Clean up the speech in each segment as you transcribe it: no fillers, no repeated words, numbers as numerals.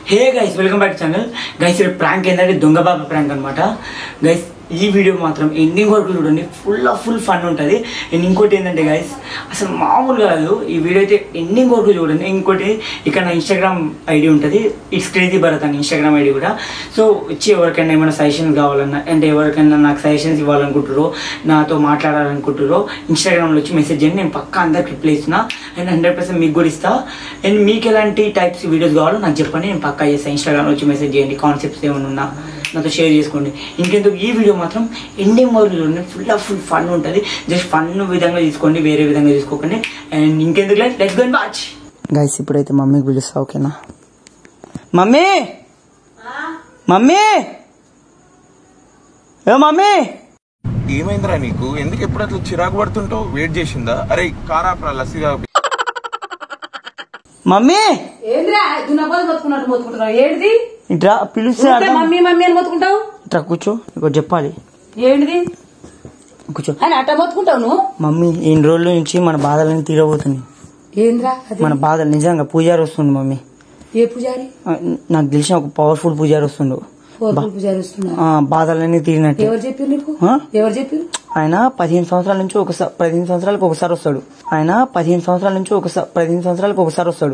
హే guys welcome back channel guys ఇది prank ఏంటంటే దొంగ బాబా ప్రాంక్ అనమాట గైస్ ఈ వీడియో మాత్రం ఎండింగ్ వరకు చూడండి ఫుల్ ఫన్ ఉంటుంది అండ్ ఇంకోటి ఏంటంటే గైస్ అసలు మామూలు కాదు ఈ వీడియో అయితే ఎండింగ్ వరకు చూడండి ఇంకోటి ఇక్కడ నా ఇన్స్టాగ్రామ్ ఐడి ఉంటుంది ఇట్స్ క్రేజీ భరత్ అని ఇన్స్టాగ్రామ్ ఐడి కూడా సో వచ్చి ఎవరికైనా ఏమైనా సజెషన్స్ కావాలన్నా అంటే ఎవరికైనా నాకు సజెషన్స్ ఇవ్వాలనుకుంటారో నాతో మాట్లాడాలనుకుంటారో ఇన్స్టాగ్రామ్లో వచ్చి మెసేజ్ చేయండి నేను పక్కా అందరికి రిప్లై ఇస్తున్నా అండ్ 100% మీకు కూడా ఇస్తా అండ్ మీకు ఎలాంటి టైప్స్ వీడియోస్ కావాలో నాకు చెప్పండి నేను పక్కా చేస్తాను ఇన్స్టాగ్రామ్లో వచ్చి మెసేజ్ చేయండి కాన్సెప్ట్స్ ఏమైనా ఉన్నా నాతో షేర్ చేసుకోండి ఇంకెందుకు ఈ వీడియో మాత్రం ఎండింగ్ వరకు చూడండి ఫుల్ ఫన్ ఉంటుంది జస్ట్ ఫన్ విధంగా తీసుకోండి వేరే విధంగా తీసుకోకండి అండ్ ఇంకెందుకు let's go and watch guys ఇప్పుడైతే మమ్మీకి పిలుస్తా ఓకేనా మమ్మీ మమ్మీ ఏ మమ్మీ ఏమైందిరా నీకు ఎందుకు ఎప్పుడు అట్లా చిరాకు పడుతుంటావు వెయిట్ చేసిందా అరే కారాప్రా లస్సీగా మమ్మీ ఏంద్రా దున్నపోదు మొత్తుకున్నట్టు మొత్తుకుంటున్నావు ఏంటిది ఇట్లా పిలుస్తా మమ్మీ మమ్మీ అని మొత్తుకుంటావు ఇట్లా కూర్చో ఇక్కడ చెప్పాలి ఏంటిది కూర్చో అని అట్ట మొత్తుకుంటావు నువ్వు మమ్మీ ఇన్ని రోజుల నుంచి మన బాధలన్నీ తీరబోతుంది ఏంద్రా అది మన బాధలు నిజంగా పూజారి వస్తుంది మమ్మీ ఏ పూజారి నాకు తెలిసిన ఒక పవర్ఫుల్ పూజారి వస్తుండు పూజారి వస్తున్నా బాధలన్నీ తీరినట్టు ఎవరు చెప్పారు నీకు ఎవరు చెప్పారు ఆయన 15 సంవత్సరాల నుంచి 15 సంవత్సరాలకు ఒకసారి వస్తాడు ఆయన 15 సంవత్సరాల నుంచి 15 సంవత్సరాలకు ఒకసారి వస్తాడు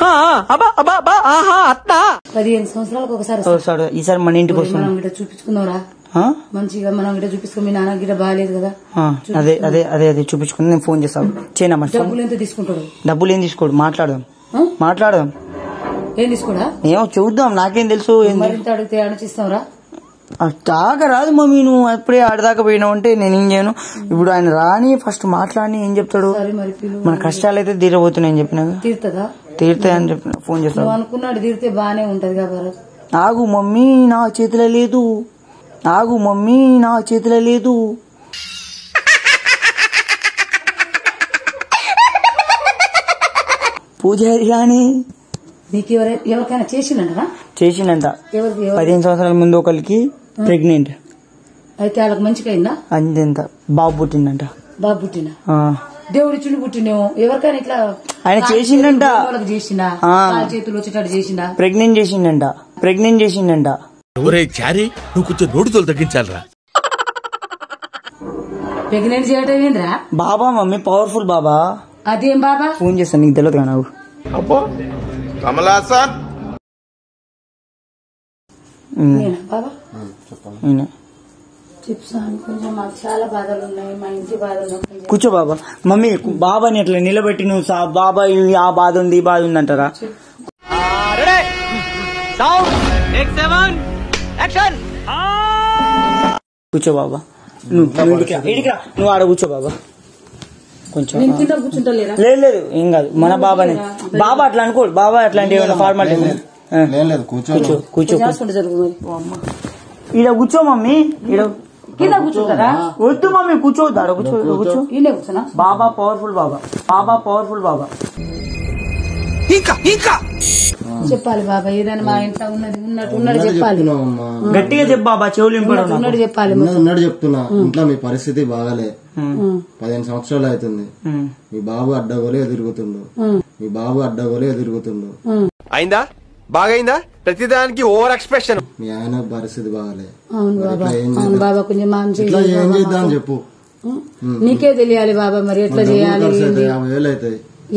15 సంవత్సరాలకు ఒకసారి వస్తాడు ఈసారి మన ఇంటికి వస్తాడు మనం గిట్ట చూపించుకుందాంరా మంచిగా మనం గిట్ట చూపించుకో మీ నాన్న గిట్ట బాగాలేదు కదా అదే అదే అదే అదే చూపించుకుని నేను ఫోన్ చేస్తాను చేయనా డబ్బులు ఎంత తీసుకుంటాడు డబ్బులు ఏం తీసుకోడు మాట్లాడదాం ఏం తీసుకోడా ఏమో చూద్దాం నాకేం తెలుసు మరింత అడిగితే ఆలోచిస్తాంరా తాగా రాదు మమ్మీ నువ్వు అప్పుడే ఆడదాకా పోయినావు అంటే నేను ఏం చేయను ఇప్పుడు ఆయన రాని ఫస్ట్ మాట్లాడి ఏం చెప్తాడు మన కష్టాలు అయితే తీరబోతున్నాయని చెప్పినా తీరుతుందా తీరుతాయని చెప్పిన ఫోన్ చేస్తాను అనుకున్నాడు తీరితే బానే ఉంటది కదా ఆగు మమ్మీ నా చేతిలో లేదు ఆగు మమ్మీ నా చేతిలో లేదు పూజారి కానీ నీకు ఎవరికైనా చేసిందంట 15 సంవత్సరాల ముందు ఒకరికి ప్రెగ్నెంట్ అయితే వాళ్ళకి మంచిగా అయిందా అంతెంత బాబు పుట్టిందంట బాబు పుట్టినా దేవుడి చుండి పుట్టినేమో ఎవరికైనా ఇట్లా ఆయన చేసిండంట చేసిండా చేతులు వచ్చేటట్టు చేసిండా ప్రెగ్నెంట్ చేసిండంట నువ్వు కొంచెం నోటితో తగ్గించాలరా ప్రెగ్నెంట్ చేయడం ఏంద్రా బాబా మమ్మీ పవర్ఫుల్ బాబా అదేం బాబా ఫోన్ చేస్తాను నీకు తెలియదు నాకు అబ్బో కమలాసన్ బాబా చెప్తాను కొంచెం మాకు చాలా బాధలు ఉన్నాయి మా ఇంటి బాధలు కూర్చో బాబా మమ్మీ బాబాని అట్లా నిలబెట్టి నువ్వు బాబా ఆ బాధ ఉంది ఈ బాధ ఉంది అంటారా కూర్చో బాబా నువ్వు ఆడ కూర్చో బాబా కొంచెం లేదు ఏం కాదు మన బాబానే బాబా అట్లా అనుకోడు బాబా అట్లాంటి ఏమైనా ఫార్మాలిటీ కూర్చో కూర్చో ఈడ కూర్చో మమ్మీ ఈడ కింద కూర్చుంటారా వద్దు మమ్మీ కూర్చోవద్దు ఆడ కూర్చో కూర్చున్నా బాబా పవర్ఫుల్ బాబా చెప్పాలి బాబా ఏదైనా మా ఇంట్లో ఉన్నట్టు చెప్పాలి గట్టిగా చెప్పు బాబా చెవులు ఉన్నట్టు చెప్పాలి ఉన్నట్టు చెప్తున్నా ఇంట్లో మీ పరిస్థితి బాగాలే 15 సంవత్సరాలు అవుతుంది మీ బాబు అడ్డగోలే ఎదురుగుతుండు అయిందా బాగైందా ప్రతిదానికి ఓవర్ ఎక్స్ప్రెషన్ మీ ఆయన పరిస్థితి బాగాలే అవును బాబా కొంచెం ఏం చేద్దాం చెప్పు నీకే తెలియాలి బాబా మరి ఎట్లా చేయాలి 50,000 అవుతాయి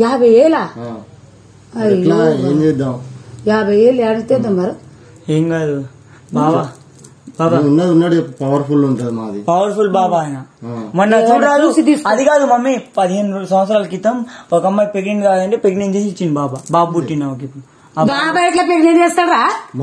50,000 ఏం చేద్దాం 50,000 ఆడితేద్దాం మరి ఏం కాదు బాబా ఉన్నది పవర్ఫుల్ ఉంటది మాది పవర్ఫుల్ బాబా ఆయన మొన్న చూడాలి అది కాదు మమ్మీ 15 సంవత్సరాల క్రితం ఒక అమ్మాయి ప్రెగ్నెంట్ కాదంటే ప్రెగ్నెంట్ చేసి ఇచ్చింది బాబు పుట్టిన ఇప్పుడు బాబా ఎట్లా ప్రెగ్నెంట్ చేస్తాడా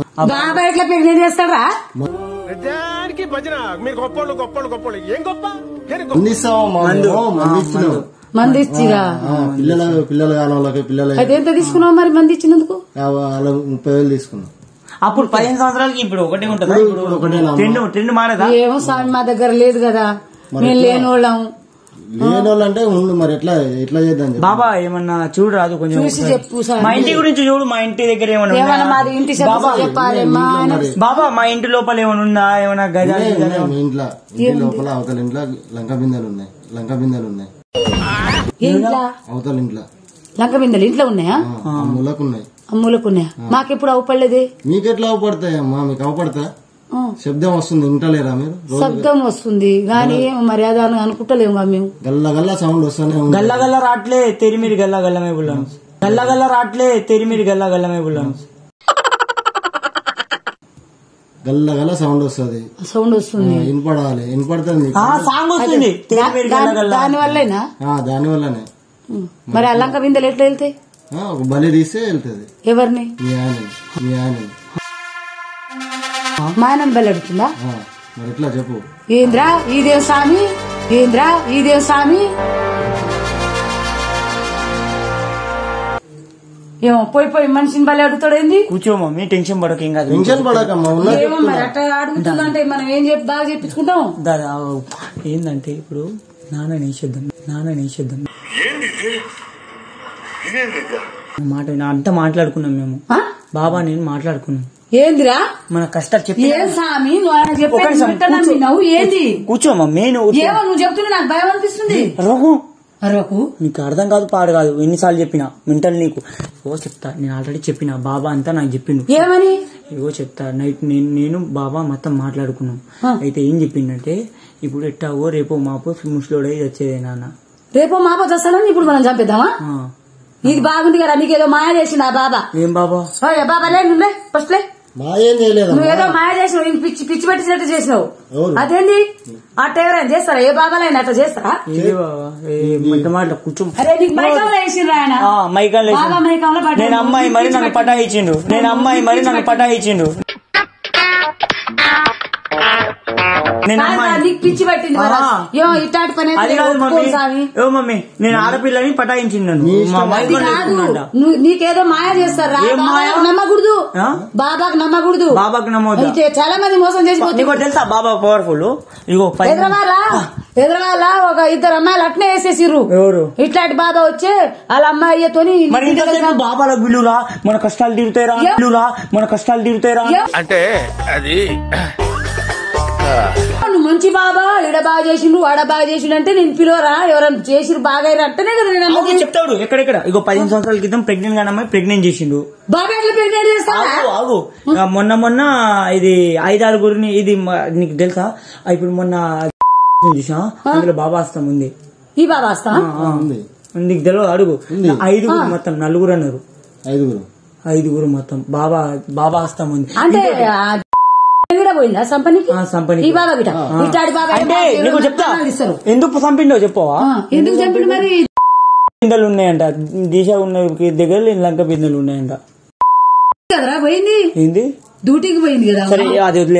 మంది ఇచ్చిరా పిల్లలు కాని పిల్లలు అయితే ఎంత తీసుకున్నావు మరి మంది ఇచ్చినందుకు 30,000 తీసుకున్నాం అప్పుడు 15 సంవత్సరాలకి ఇప్పుడు ఒకటే ఉంటుంది ట్రెండ్ మారదా ఏమో స్వామి మా దగ్గర లేదు కదా మేము లేనోళ్ళం అంటే ఉండు మరి ఎట్లా చేద్దాం బాబా ఏమన్నా చూడు రాదు కొంచెం చూసి చెప్పు మా ఇంటి గురించి చూడు మా ఇంటి దగ్గర ఏమన్నా మాది ఇంటి చెప్పాలి బాబా మా ఇంటి లోపల ఏమైనా ఉందా ఏమన్నా గజాలు మీ ఇంటి లోపల అవతల ఇంట్లో లంక బిందెలు ఉన్నాయి అవతల ఇంట్లో లంక బిందెలు ఇంట్లో ఉన్నాయా మూలకు ఉన్నాయి అమ్ములకున్నాయా మాకెప్పుడు అవపడలేదే. మీకెట్లా అవపడతాయమ్మా? మీకు అవపడతా? శబ్దం వస్తుంది వింటలేరా మీరు? శబ్దం వస్తుంది గానీ మర్యాద అనుకుంటలేము మేము. గల్ల గల్ల సౌండ్ వస్తానే ఉంది. గల్ల గల్ల రాట్లే తెరి మీరు గల్ల గల్లమే బుల్లాను. గల్ల గల్ల రాట్లే తెరి మీరు గల్ల గల్లమే బుల్లాను. గల్ల గల్ల సౌండ్ వస్తుంది. సౌండ్ వస్తుంది వినపడాలి. వినపడుతుంది. సాంగ్ వస్తుంది దాని వల్లేనా? దాని వల్లనే. మరి అల్లంక బిందెలు ఎట్లా వెళ్తాయి? ఒక బలి తీస్తే వెళ్తుంది. ఎవరిని? మీ ఆయన మా ఆయన బలి అడుగుతుందా? మరి ఎట్లా చెప్పు. ఏంద్రా ఇదే స్వామి, ఏంద్రా ఇదే స్వామి. ఏమో పోయి పోయి మనిషిని బలి అడుగుతాడు. ఏంది? కూర్చో మమ్మీ, టెన్షన్ పడక. ఏం కాదు, టెన్షన్ పడకమ్మా. ఏమో మరి అట్లా అడుగుతుందంటే మనం ఏం చెప్పి బాగా చెప్పించుకుంటాం. దాదా ఏందంటే ఇప్పుడు నాన్న నేసేద్దాం మాట అంతా మాట్లాడుకున్నాం మేము. బాబా నేను మాట్లాడుకున్నాం. ఏందిరా మన కష్టాలు చెప్పి ఏం స్వామి నువ్వు ఆయన చెప్పి నవ్వు ఏంది? కూర్చో మమ్మీ. ఏమో నువ్వు చెప్తున్నా నాకు భయం అనిపిస్తుంది. అరవకు. నీకు అర్థం కాదు పాడు కాదు. ఎన్నిసార్లు చెప్పినా మెంటల్ నీకు. ఓ చెప్తా, నేను ఆల్రెడీ చెప్పిన బాబా అంతా నాకు చెప్పిండు. ఏమని? ఏవో చెప్తా. నైట్ నేను బాబా మొత్తం మాట్లాడుకున్నాం. అయితే ఏం చెప్పిండంటే ఇప్పుడు ఎట్టావో రేపో మాపో ముసలోడై వచ్చేదే నాన్న. రేపో మాపో వస్తానని ఇప్పుడు మనం చంపేద్దామా? ఇది బాగుంది కదా. నీకేదో మాయ చేసిండు ఆ బాబా. ఏం బాబా? బాబా లే నువ్వు ఫస్ట్ లే. మాయేం చేయలేదు. నువ్వేదో మాయ చేసినావు, పిచ్చి పిచ్చి పెట్టినట్టు చేసినావు. అదేంది అట్ట ఎవరైనా చేస్తారా? ఏ బాబాలైనా అట్లా చేస్తారా? మాట కూర్చో. అరే నీకు మైకంలో వేసిండ్రు ఆయన. బాబా మైకంలో నేను అమ్మాయి మరి నన్ను పటాయించిండు. నీకు పిచ్చి పట్టింది ఇట్లాంటి పని. అది కాదు మమ్మీ, నేను ఆడపిల్లని పటాయించిండు. నీకేదో మాయ చేస్తారా? నమ్మకూడదు. బాబాకు నమ్మకూడదు. అయితే చాలా మంది మోసం చేసి తెలుసా బాబా పవర్ఫుల్. ఇగో ఎదురవాళ్ళ ఒక ఇద్దరు అమ్మాయిలు అట్నే వేసేసిర్రు. ఎవరు? ఇట్లాంటి బాబా వచ్చే వాళ్ళ అమ్మాయితోని బాబాలకు బిల్లురా మన కష్టాలు తీరుతాయిరా అంటే అది నువ్వు మంచి బాబా ఈడ బాగా చేసిండు ఆడ బాగా చేసిండు అంటే నేను పిలువరా? ఎవరైనా చేసిరు బాగా అంటేనే కదా నేను చెప్తాడు. ఎక్కడెక్కడ ఇగో 15 సంవత్సరాల క్రితం ప్రెగ్నెంట్ గా అమ్మాయి ప్రెగ్నెంట్ చేసిండు. బాబా ఎట్లా ప్రెగ్నెంట్ చేస్తావు? మొన్న ఇది 5-6 ఇది నీకు తెలుసా? ఇప్పుడు మొన్న చూసా అందులో బాబా హస్తం ఉంది. ఈ బాబా హస్తం నీకు తెలియదు? అడుగు. 5 మొత్తం 4 అన్నారు. 5 మొత్తం బాబా హస్తం ఉంది. అంటే పోయిందా సంపనికి? ఈ బాబా గిట ఇట్లాంటి బాబా అంటే నీకు చెప్తా ఎందుకు చంపిండో చెప్పవా? ఎందుకు చంపిండు? మరి బిందెలు ఉన్నాయంట, దిశ ఉన్న దగ్గర లంక బిందెలు ఉన్నాయంట కదరా. పోయింది ఏంది? డ్యూటీకి పోయింది కదా. సరే అది వదిలే.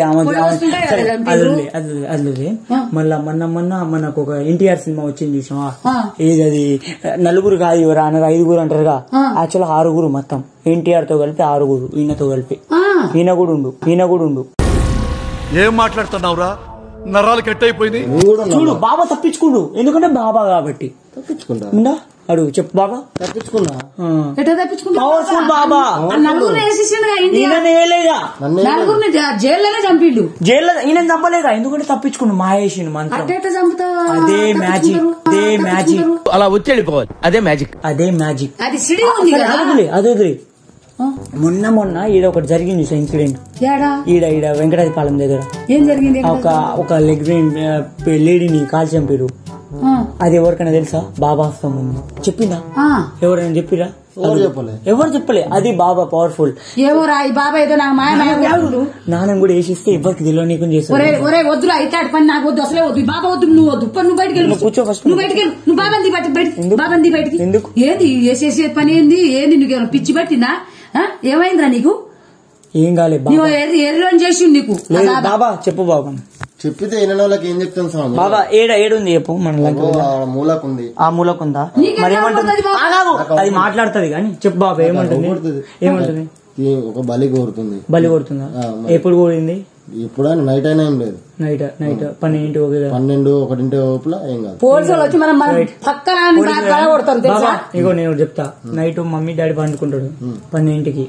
అది మళ్ళా మొన్న మనకు ఒక ఎన్టీఆర్ సినిమా వచ్చింది చూసావా? ఏది అది? నలుగురు కాదు 5 అంటారుగా. యాక్చువల్ 6 మొత్తం. ఎన్టీఆర్ తో కలిపి 6, ఈయనతో కలిపి ఈయన కూడా ఉండు. ఏం మాట్లాడుతున్నావురా? నరాలు కట్ అయిపోయింది. చూడు బాబా తప్పించుకుండు. ఎందుకంటే బాబా కాబట్టి తప్పించుకుంటా. అడుగు చెప్పు. బాబా తప్పించుకున్నా. ఎట్లా తప్పించుకుంటా? పవర్ఫుల్ బాబా. నలుగురిని జైల్లోనే చంపిండు. జైల్లో ఈయన చంపలేగా, ఎందుకంటే తప్పించుకుండు. మాయేసిండు మంత్రం. అదే మ్యాజిక్. అలా వచ్చి వెళ్ళిపోవాలి. అదే మ్యాజిక్. అది వదిలే. మొన్న ఈడ ఒకటి జరిగింది ఇన్సిడెంట్. ఈడ వెంకటాచలపాలెం దగ్గర ఏం జరిగింది? ఒక లేడీని కాల్ చంపారు. అది ఎవరికైనా తెలుసా? బాబా హస్తం ఉంది. చెప్పిందా? ఎవరైనా చెప్పిరా? ఎవరు చెప్పలే. అది బాబా పవర్ఫుల్. నాన్న కూడా వేసిస్తే ఎవరికి తెలియనీకం చేస్తారు. వద్దురా ఇట్లాంటి పని నాకు వద్దు, అసలే వద్దు. బాబా వద్దు, నువ్వు వద్దు. నువ్వు బయటకి వెళ్ళి కూర్చో. ఫస్ట్ నువ్వు బయటకి వెళ్ళి. నువ్వు బాబాంది బయటికి. ఎందుకు? ఏంది వేసేసే పని? ఏంది నీకు పిచ్చి పట్టిందా? ఏమైందిరా నీకు? ఏం కాలేదు. ఎర్రలో చేసి నీకు బాబా చెప్పు. బాబా చెప్పితే వాళ్ళకి ఏం చెప్తాను స్వామి? బాబా ఏడుంది చెప్పు. మన మూలకుంది. ఆ మూలకుందా? మరి ఏమంటుంది? అది మాట్లాడుతుంది కానీ చెప్పు బాబా. ఏమంటుంది? ఒక బలి కోరుతుందా? ఎప్పుడు కోరింది? ఇప్పుడు నైట్ అయినా ఏం లేదు. నైట్ 12-1 లోపల ఏం కాదు. పోలీసులు వచ్చి మనం ఇగో నేను చెప్తా. నైట్ మమ్మీ డాడీ పండుకుంటాడు 12కి.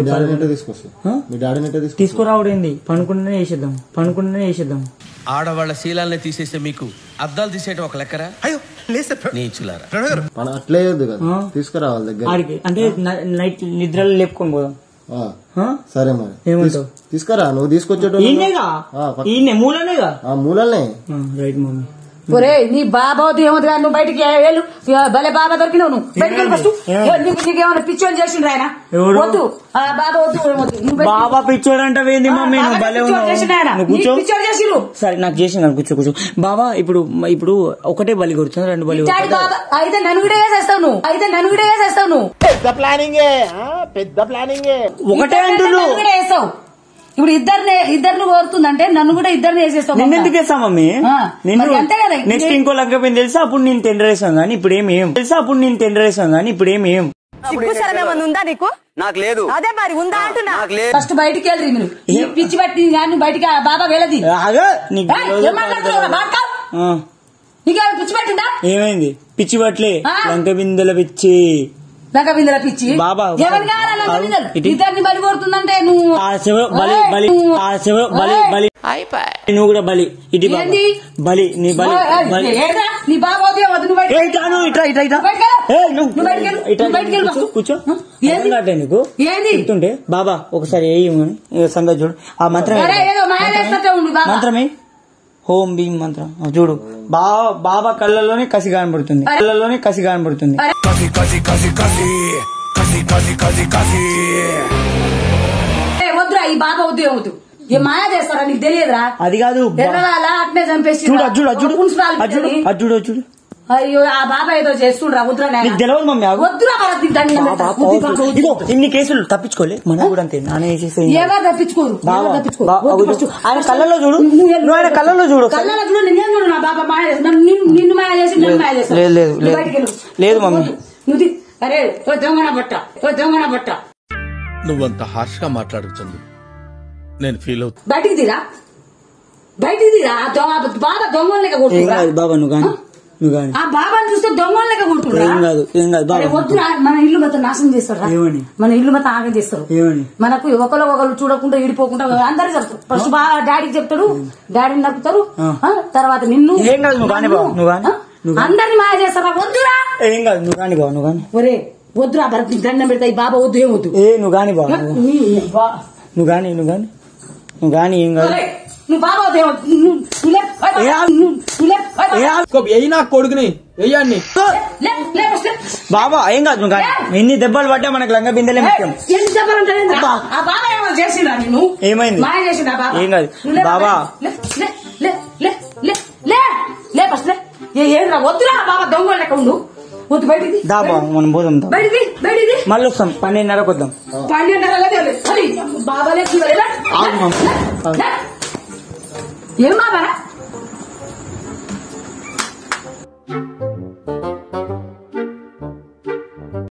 తీసుకురావడేంది? పండుకుంటూనే వేసేద్దాం. ఆడవాళ్ల శీలాన్ని తీసేస్తే మీకు అద్దాలు తీసేయడం ఒక లెక్కరా? అయ్యో మన అట్లే వద్దు కదా, తీసుకురావాలి దగ్గర. ఆడికి అంటే నైట్ నిద్రలో లేపుకొని పోదాం. సరే మరి ఏమంటావు? తీసుకురా, నువ్వు తీసుకొచ్చేటోళ్ళు ఈయనేగా, ఈయనే మూలనేగా. మూలనే. Right mummy. ఒరే నీ బాబా ఏమవుతుంది కానీ నువ్వు బయటికి వెళ్ళు. భలే బాబా దొరికినావు నువ్వు. బయటికి వెళ్ళి ఫస్ట్. నీకేమైనా పిచ్చోని చేసిండ్రు ఆయన? వద్దు బాబా వద్దు. బాబా పిచ్చోడు అంటే ఏంది మమ్మీ? నువ్వు భలే కూర్చో. చేసిరు సరే నాకు చేసిన కూర్చో కూర్చో. బాబా ఇప్పుడు ఒకటే బలి కొడుతుంది, 2 బలి బాబా. అయితే నన్ను కూడా వేసేస్తావు నువ్వు. పెద్ద ప్లానింగే. ఒకటే అంటున్నావు. వేస్తావు. ఇప్పుడు ఇద్దరిని కోరుతుందంటే నన్ను కూడా ఇద్దరిని వేసేస్తావు. నిన్ను ఎందుకు వేస్తా మమ్మీ? అంతే కదా. నెక్స్ట్ ఇంకో లగ్గపోయింది తెలుసా, అప్పుడు నేను టెండర్ వేసాను కానీ ఇప్పుడు ఏమేం ఉందా నీకు? నాకు లేదు. అదే మరి ఉందా అంటున్నా. ఫస్ట్ బయటికి వెళ్ళి మీరు పిచ్చి పట్టి కానీ బయటికి బాబా వెళ్ళది. నీకేమైనా పిచ్చి పట్టిందా? ఏమైంది? పిచ్చి పట్లే, లంక బిందెల పిచ్చి. బాబా ఇద్దరిని బలి కొడుతుందంటే నువ్వు నువ్వు కూడా బలి. ఇది బలి నీ బలి. నీ బాబా కూర్చో. నీకు చెప్తుంటే బాబా ఒకసారి వేయమని సంగతి చూడు. ఆ మంత్రమే హోం భీం మంత్రం చూడు. బాబా కళ్ళలోనే కసి కనబడుతుంది. వద్దురా ఈ బాబా వద్దు ఏమవుతు ఏ మాయా చేస్తారా నీకు తెలియదురా? అది కాదు అట్నే చంపేసి చూడు. అయ్యో ఆ బాబా ఏదో చేస్తుండ్రా. వద్దురా తెలియదు మమ్మీ. వద్దురా ఇన్ని కేసులు తప్పించుకోలే. మన కూడా అంతే. నాన్న ఎవరు తప్పించుకోరు. ఆయన కళ్ళలో చూడు. ఆయన కళ్ళలో చూడు. నేనేం చూడు. నా బాబా మాయ చేసి నిన్ను మాయ చేసి నన్ను మాయ చేసి. లేదు మమ్మీ. నువ్వు అరే దొంగన బట్ట నువ్వంత హార్ష్ గా మాట్లాడుతుంది నేను ఫీల్ అవుతా. బయటికి తీరా బాబా దొంగలక కొడుతున్నా. బాబా నువ్వు కానీ ఆ బాబాని చూస్తే దొంగలక కొడుతున్నా. వద్దురా మన ఇల్లు మొత్తం నాశనం చేస్తారు. మన ఇల్లు మొత్తం ఆగం చేస్తారు. మనకు ఒకరు చూడకుండా ఇడిపోకుండా అందరూ చెప్తారు. ఫస్ట్ బాగా డాడీకి చెప్తాడు, డాడీని నక్కుతారు. తర్వాత నిన్ను అందరిని మాయ చేస్తారా? వద్దురా. ఏం కాదు నువ్వు కానీ బాబు. నువ్వు కానీ ఒరే వద్దురా భరత్ దండం పెడతాయి. బాబా వద్దు ఏమొద్దు. నువ్వు కానీ బాబు. నువ్వు కానీ ఏం కాదు. నువ్వు బాబా నా కొడుకుని వెయ్యండి బాబా. ఏం కాదు నువ్వు కానీ. ఎన్ని దెబ్బలు పడ్డా మనకు లంగ బిందెలే ముఖ్యం. ఏమైంది? ఏం కాదు బాబా. వద్దురా బాబా దొంగ లెక్క ఉండు. వద్దు బయటికి దా బాబు మనం పోదాం. బయటికి మళ్ళీ వస్తాం 12:30 వద్దాం. 12:30 బాబాలే ఏం బాబా